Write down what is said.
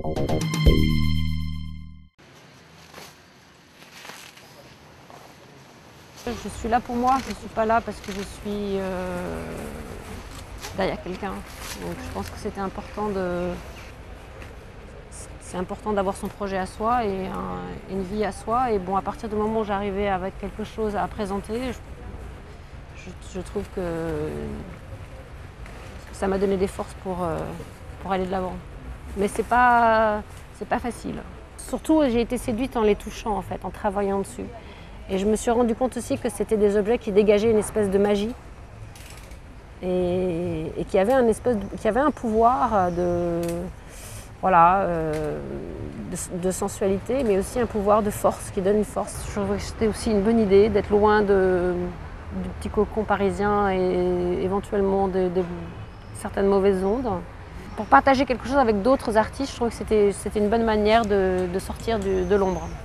Je suis là pour moi, je ne suis pas là parce que je suis derrière quelqu'un. Donc je pense que c'était important c'est important d'avoir son projet à soi et une vie à soi. Et bon, à partir du moment où j'arrivais avec quelque chose à présenter, je trouve que ça m'a donné des forces pour aller de l'avant. Mais c'est pas facile. Surtout, j'ai été séduite en les touchant, en fait, en travaillant dessus. Et je me suis rendu compte aussi que c'était des objets qui dégageaient une espèce de magie et qui avaient un pouvoir de sensualité, mais aussi un pouvoir de force, qui donne une force. Je trouvais que c'était aussi une bonne idée d'être loin du petit cocon parisien et éventuellement de certaines mauvaises ondes. Pour partager quelque chose avec d'autres artistes, je trouvais que c'était une bonne manière de sortir de l'ombre.